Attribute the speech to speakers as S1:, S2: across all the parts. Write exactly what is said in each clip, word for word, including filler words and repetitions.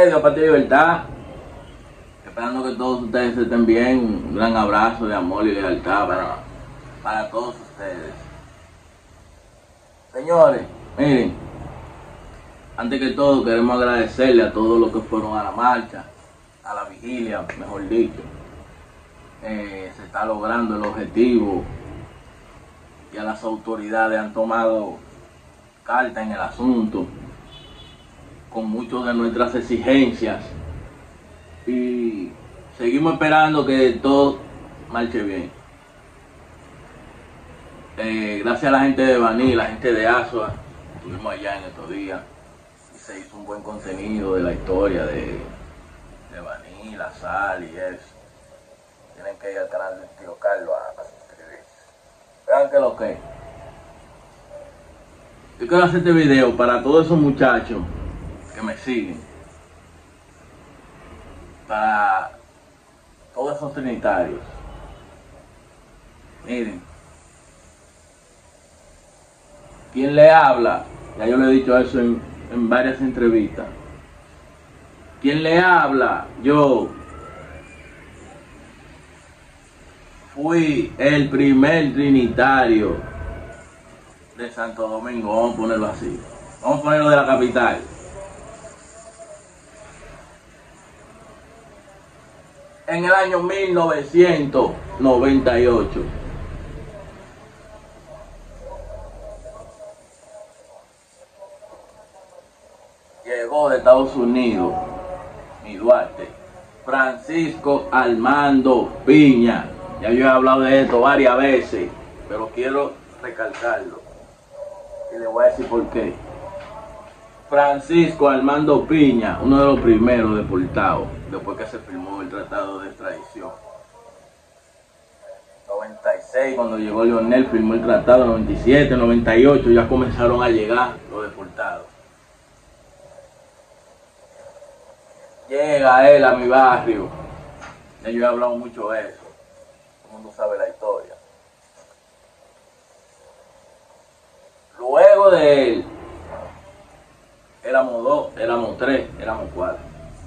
S1: Dios Patria y Libertad. Esperando que todos ustedes estén bien. Un gran abrazo de amor y lealtad para, para todos ustedes. Señores, miren, antes que todo queremos agradecerle a todos los que fueron a la marcha, a la vigilia, mejor dicho. Eh, se está logrando el objetivo. Ya las autoridades han tomado carta en el asunto con muchas de nuestras exigencias y seguimos esperando que todo marche bien. Eh, gracias a la gente de Baní, la gente de Asua, estuvimos allá en estos días y se hizo un buen contenido de la historia de, de Baní, la sal y eso. Tienen que ir al canal del tío Carlos a, a suscribirse. Vean que lo que yo quiero hacer este video para todos esos muchachos que me siguen, para todos esos trinitarios. Miren, quien le habla, ya yo le he dicho eso en, en varias entrevistas, quien le habla, yo fui el primer trinitario de Santo Domingo, vamos a ponerlo así, vamos a ponerlo de la capital. En el año mil novecientos noventa y ocho. Llegó de Estados Unidos, mi Duarte, Francisco Armando Piña. Ya yo he hablado de esto varias veces, pero quiero recalcarlo. Y le voy a decir por qué. Francisco Armando Piña, uno de los primeros deportados, después que se firmó el tratado de extradición. noventa y seis, cuando llegó Leonel, firmó el tratado. noventa y siete, noventa y ocho, ya comenzaron a llegar los deportados. Llega él a mi barrio. Ya yo he hablado mucho de eso. Todo el mundo sabe la historia. Luego de él, éramos dos, éramos tres, éramos cuatro.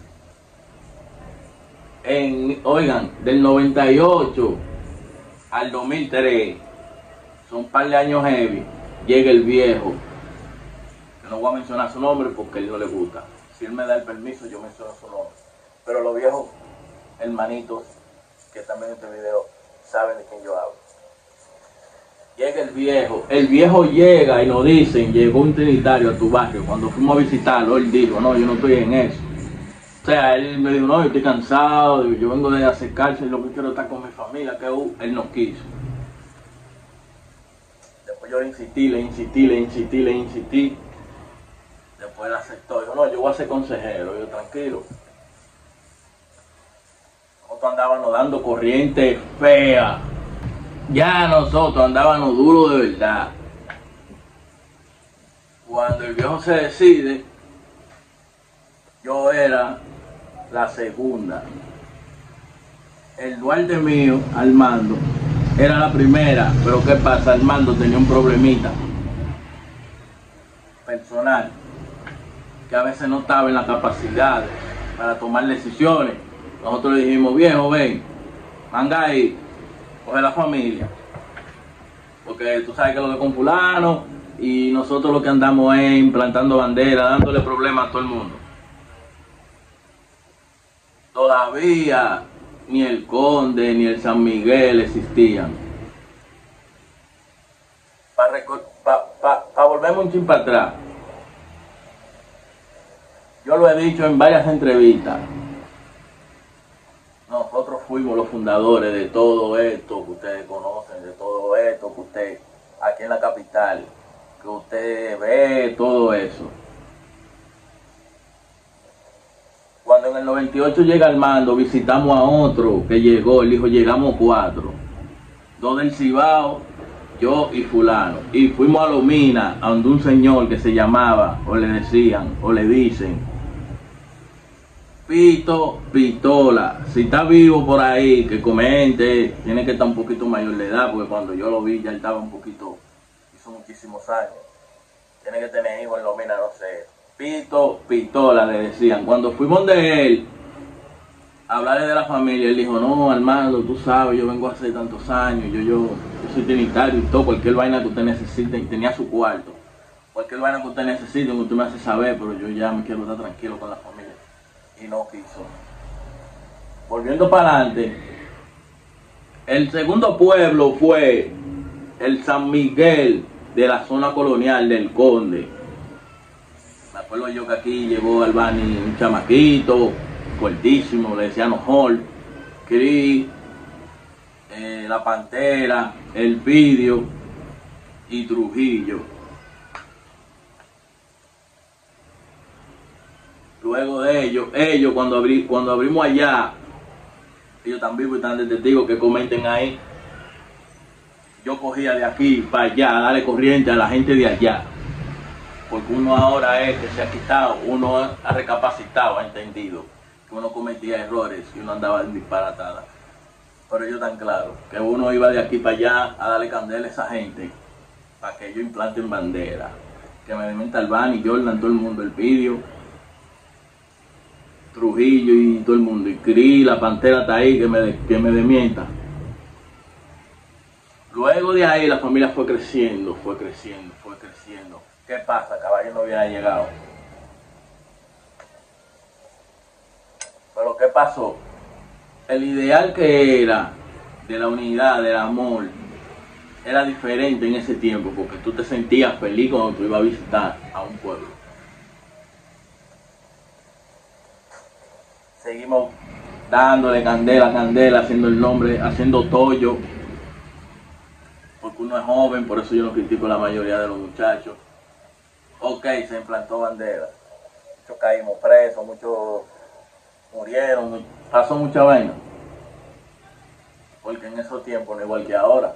S1: En, oigan, del noventa y ocho al dos mil tres, son un par de años heavy, llega el viejo, que no voy a mencionar su nombre porque a él no le gusta. Si él me da el permiso, yo menciono su nombre. Pero los viejos hermanitos que están viendo este video saben de quién yo hablo. Llega el viejo, el viejo llega y nos dicen, llegó un trinitario a tu barrio. Cuando fuimos a visitarlo, él dijo, no, yo no estoy en eso. O sea, él me dijo, no, yo estoy cansado, yo vengo de hacer cárcel, lo que quiero es estar con mi familia, que uh, él no quiso. Después yo le insistí, le insistí, le insistí, le insistí. Después él aceptó, yo no, yo voy a ser consejero, yo tranquilo. Nosotros andábamos dando corriente fea. Ya nosotros andábamos duros de verdad. Cuando el viejo se decide, yo era la segunda. El Duarte mío, Armando, era la primera. Pero ¿qué pasa? Armando tenía un problemita personal, que a veces no estaba en la capacidad para tomar decisiones. Nosotros le dijimos, viejo, ven, manga ahí, coge la familia, porque tú sabes que lo de con fulano, y nosotros lo que andamos es implantando banderas, dándole problemas a todo el mundo. Todavía ni el Conde ni el San Miguel existían. Para pa, pa, pa volverme un chin para atrás, yo lo he dicho en varias entrevistas, nosotros fuimos los fundadores de todo esto que ustedes conocen, de todo esto que usted, aquí en la capital, que usted ve, todo eso. Cuando en el noventa y ocho llega Armando, visitamos a otro que llegó, él dijo, llegamos cuatro. Dos del Cibao, yo y fulano. Y fuimos a Lomina, a donde un señor que se llamaba, o le decían, o le dicen, Pito Pistola. Si está vivo por ahí, que comente. Tiene que estar un poquito mayor de edad, porque cuando yo lo vi ya estaba un poquito, hizo muchísimos años. Tiene que tener hijos en Lomina, no sé. Pito, pistola le decían. Cuando fuimos de él a hablarle de la familia, él dijo, no, Armando, tú sabes, yo vengo hace tantos años, yo, yo, yo soy trinitario y todo, cualquier vaina que usted necesite, y tenía su cuarto. Cualquier vaina que usted necesite, usted me hace saber, pero yo ya me quiero estar tranquilo con la familia. Y no quiso. Volviendo para adelante, el segundo pueblo fue el San Miguel de la zona colonial del Conde. Me acuerdo yo que aquí llegó Albani un chamaquito, cortísimo, le decían Hall, Cris, eh, La Pantera, El Pidio y Trujillo. Luego de ellos, ellos cuando, abrí, cuando abrimos allá, ellos están vivos y están de testigos que comenten ahí. Yo cogía de aquí para allá, a darle corriente a la gente de allá. Porque uno ahora es que se ha quitado, uno ha recapacitado, ha entendido que uno cometía errores y uno andaba en disparatada. Pero ellos tan claro que uno iba de aquí para allá a darle candela a esa gente para que ellos implanten bandera. Que me dementa Albani, Jordan, todo el mundo, El Pidio, Trujillo y todo el mundo, y Cris, La Pantera está ahí, que me, que me demienta. Luego de ahí la familia fue creciendo, fue creciendo, fue creciendo. ¿Qué pasa? Caballo no había llegado. Pero ¿qué pasó? El ideal que era de la unidad, del amor, era diferente en ese tiempo, porque tú te sentías feliz cuando tú ibas a visitar a un pueblo. Seguimos dándole candela, candela, haciendo el nombre, haciendo tollo. Porque uno es joven, por eso yo no critico a la mayoría de los muchachos. Ok, se implantó bandera. Muchos caímos presos, muchos murieron, pasó mucha vaina. Porque en esos tiempos no es igual que ahora.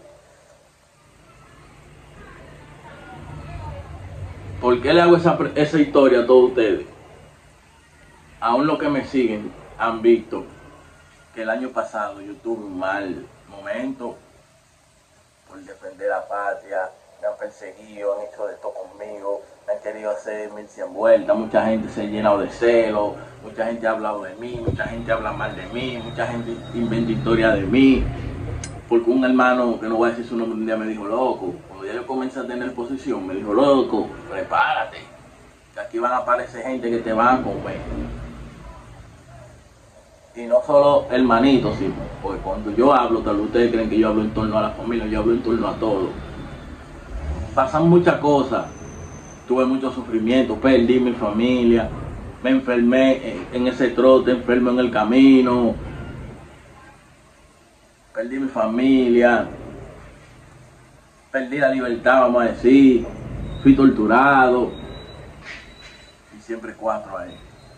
S1: ¿Por qué le hago esa, esa historia a todos ustedes? Aún los que me siguen han visto que el año pasado yo tuve un mal momento por defender la patria, me han perseguido, han hecho de todo conmigo, me han querido hacer mil cien vueltas, mucha gente se ha llenado de celo, mucha gente ha hablado de mí, mucha gente habla mal de mí, mucha gente inventa historias de mí, porque un hermano, que no voy a decir su nombre, un día me dijo, loco, cuando ya yo comencé a tener posición, me dijo, loco, prepárate, que aquí van a aparecer gente que te van a comer. Y no solo hermanitos, sí, porque cuando yo hablo, tal vez ustedes creen que yo hablo en torno a la familia, yo hablo en torno a todo. Pasan muchas cosas, tuve mucho sufrimiento, perdí mi familia, me enfermé en ese trote, enfermo en el camino, perdí mi familia, perdí la libertad, vamos a decir, fui torturado, y siempre cuatro ahí.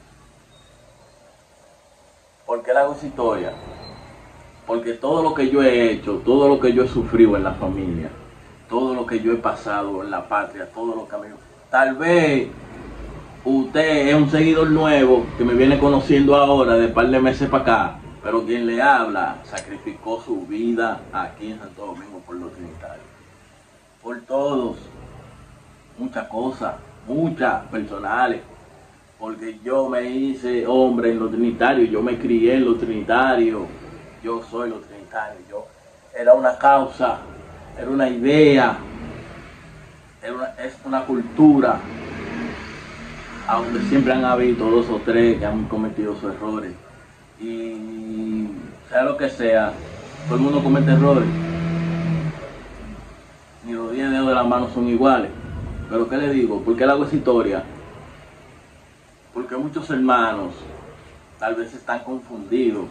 S1: ¿Por qué le hago esa historia? Porque todo lo que yo he hecho, todo lo que yo he sufrido en la familia, todo lo que yo he pasado en la patria, todo lo que me... Tal vez usted es un seguidor nuevo que me viene conociendo ahora de par de meses para acá, pero quien le habla sacrificó su vida aquí en Santo Domingo por los trinitarios. Por todos, muchas cosas, muchas personales. Porque yo me hice hombre en los trinitarios, yo me crié en los trinitarios, yo soy los trinitarios, yo era una causa, era una idea, era una, es una cultura, aunque siempre han habido dos o tres que han cometido sus errores. Y sea lo que sea, todo el mundo comete errores, ni los diez dedos de la mano son iguales. Pero ¿qué le digo? ¿Por qué le hago esa historia? Porque muchos hermanos tal vez están confundidos.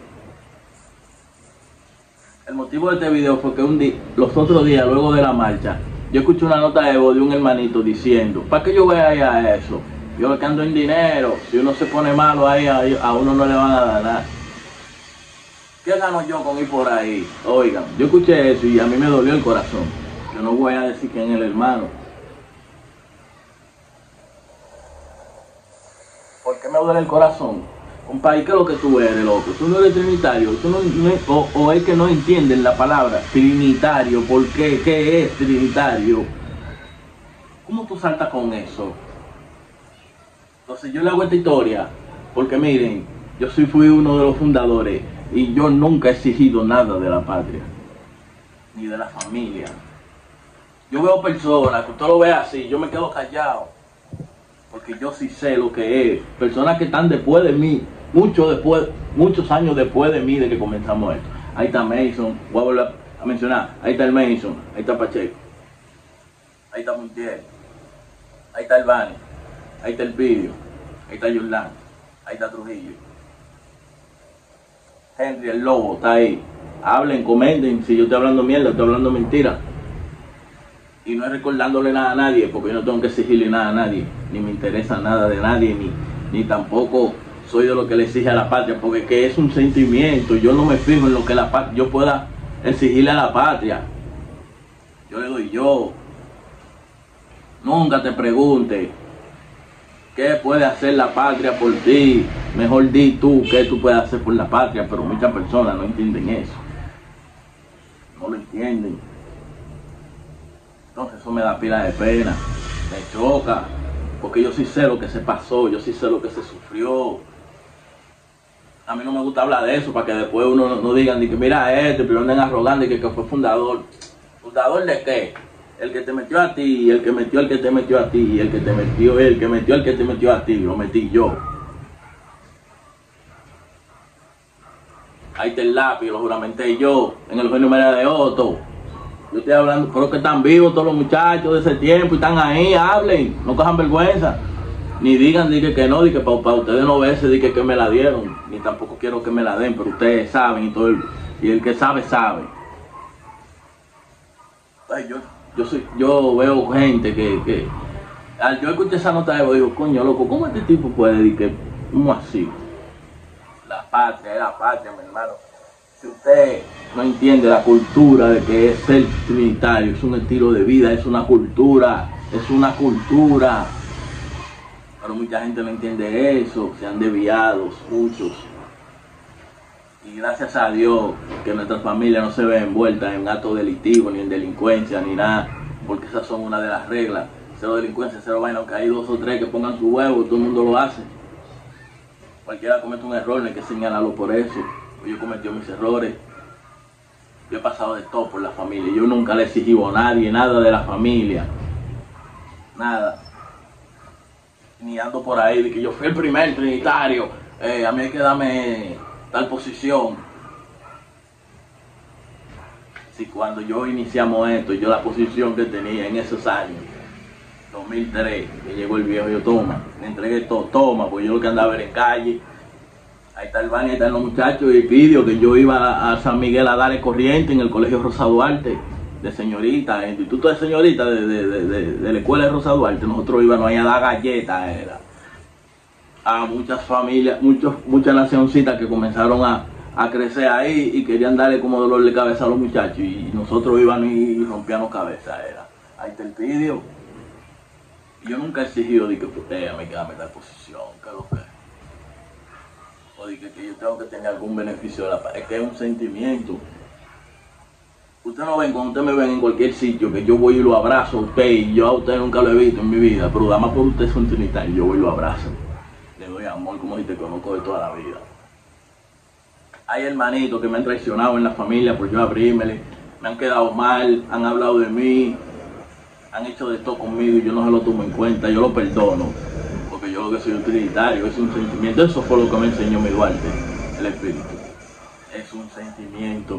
S1: El motivo de este video fue que un día, los otros días, luego de la marcha, yo escuché una nota de voz de un hermanito diciendo, ¿para qué yo voy a ir a eso? Yo lo que ando en dinero, si uno se pone malo ahí, a uno no le van a dar nada. ¿Qué gano yo con ir por ahí? Oigan, yo escuché eso y a mí me dolió el corazón. Yo no voy a decir quién es el hermano. ¿Por qué me duele el corazón? Compadre, ¿qué es lo que tú eres, loco? Tú no eres trinitario, tú no, no, o, o es que no entienden la palabra trinitario. ¿Por qué? ¿Qué es trinitario? ¿Cómo tú saltas con eso? Entonces yo le hago esta historia porque miren, yo sí fui uno de los fundadores y yo nunca he exigido nada de la patria, ni de la familia. Yo veo personas, que usted lo ve así, yo me quedo callado, porque yo sí sé lo que es. Personas que están después de mí, mucho después, muchos años después de mí, de que comenzamos esto. Ahí está Mason, voy a volver a mencionar, ahí está el Mason, ahí está Pacheco, ahí está Montiel, ahí está el Bani, ahí está el Pidio, ahí está Yolanda, ahí está Trujillo. Henry el Lobo está ahí. Hablen, comenten, si yo estoy hablando mierda, estoy hablando mentira. Y no es recordándole nada a nadie, porque yo no tengo que exigirle nada a nadie, ni me interesa nada de nadie, ni, ni tampoco soy de lo que le exige a la patria, porque es que es un sentimiento. Yo no me fijo en lo que la patria, yo pueda exigirle a la patria. Yo le doy yo. Nunca te pregunte qué puede hacer la patria por ti. Mejor di tú qué tú puedes hacer por la patria, pero muchas personas no entienden eso. No lo entienden. Entonces eso me da pila de pena, me choca, porque yo sí sé lo que se pasó, yo sí sé lo que se sufrió. A mí no me gusta hablar de eso, para que después uno no, no digan ni que mira este, pero anden arrogando y que, que fue fundador. ¿Fundador de qué? El que te metió a ti, el que metió al que te metió a ti, el que te metió, el que metió al que te metió a ti, lo metí yo. Ahí está el lápiz, lo juramenté yo, en el Eugenio María de Hostos. Yo estoy hablando, creo que están vivos todos los muchachos de ese tiempo y están ahí, hablen, no cojan vergüenza. Ni digan di que, que no, di que para pa ustedes no verse, di que, que me la dieron, ni tampoco quiero que me la den, pero ustedes saben y todo el, y el que sabe, sabe. Ay, yo, yo, soy, yo veo gente que, que al yo escuché esa nota de voz, digo, coño loco, ¿cómo este tipo puede decir que, cómo así? La patria es la patria, mi hermano. Si usted no entiende la cultura de que es ser trinitario, es un estilo de vida, es una cultura, es una cultura. Pero mucha gente no entiende eso, se han desviado muchos. Y gracias a Dios que nuestras familias no se ven envueltas en actos delictivos, ni en delincuencia, ni nada, porque esas son una de las reglas. Cero delincuencia, cero vaina, aunque hay dos o tres que pongan su huevo, todo el mundo lo hace. Cualquiera comete un error, no hay que señalarlo por eso. Yo he cometido mis errores. Yo he pasado de todo por la familia. Yo nunca le he exigido a nadie nada de la familia. Nada. Ni ando por ahí de que yo fui el primer trinitario. Eh, a mí hay que darme tal posición. Si cuando yo iniciamos esto, yo la posición que tenía en esos años, dos mil tres, que llegó el viejo, yo toma, me entregué todo, toma, porque yo lo que andaba era en calle. Ahí está el Bani, ahí están los muchachos y Pidio, que yo iba a San Miguel a darle corriente en el colegio Rosa Duarte, de señorita, el instituto de señorita de, de, de, de, de la escuela de Rosa Duarte. Nosotros íbamos ahí a dar galletas, era a muchas familias, muchos, muchas nacioncitas que comenzaron a, a crecer ahí y querían darle como dolor de cabeza a los muchachos, y nosotros íbamos y rompíamos cabeza, era. Ahí está el Pidio. Y yo nunca he exigido de que usted me quede en tal posición, que lo que o de que, que yo tengo que tener algún beneficio de la paz. Es que es un sentimiento. Usted no ven, cuando usted me ven en cualquier sitio, que yo voy y lo abrazo a usted, y yo a usted nunca lo he visto en mi vida, pero además por usted es un trinitario, yo voy y lo abrazo. Le doy amor como si te conozco de toda la vida. Hay hermanitos que me han traicionado en la familia por yo abrirme, me han quedado mal, han hablado de mí, han hecho de todo conmigo y yo no se lo tomo en cuenta, yo lo perdono. Porque yo lo que soy un trinitario, es un sentimiento. Eso fue lo que me enseñó mi Duarte, el espíritu. Es un sentimiento.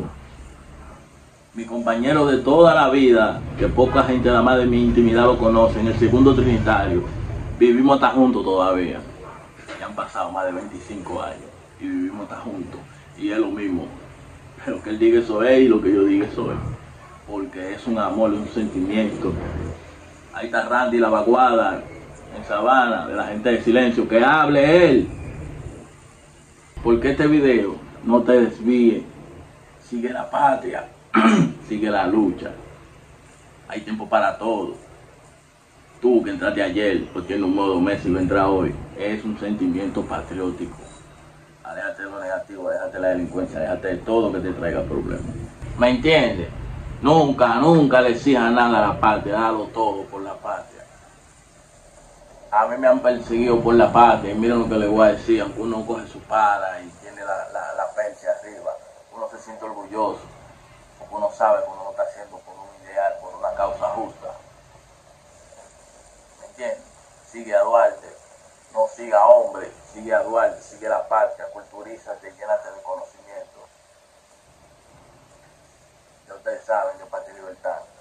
S1: Mi compañero de toda la vida, que poca gente nada más de mi intimidad lo conoce, en el segundo trinitario, vivimos hasta juntos todavía. Ya han pasado más de veinticinco años y vivimos hasta juntos. Y es lo mismo. Lo que él diga eso es y lo que yo diga eso es. Porque es un amor, es un sentimiento. Ahí está Randy la vaguada en Sabana, de la gente de silencio, que hable él. Porque este video no te desvíe. Sigue la patria, sigue la lucha. Hay tiempo para todo. Tú que entraste ayer, porque en un modo Messi lo entra hoy, es un sentimiento patriótico. Déjate de lo negativo, déjate de la delincuencia, déjate de todo que te traiga problemas. ¿Me entiendes? Nunca, nunca le exijas nada a la patria, dalo todo por la patria. A mí me han perseguido por la patria y miren lo que les voy a decir, aunque uno coge su pala y tiene la, la, la percha arriba, uno se siente orgulloso, porque uno sabe que uno lo está haciendo por un ideal, por una causa justa. ¿Me entiendes? Sigue a Duarte, no siga a hombre, sigue a Duarte, sigue la patria, culturízate, llénate de conocimiento. Ya ustedes saben que Patria y Libertad.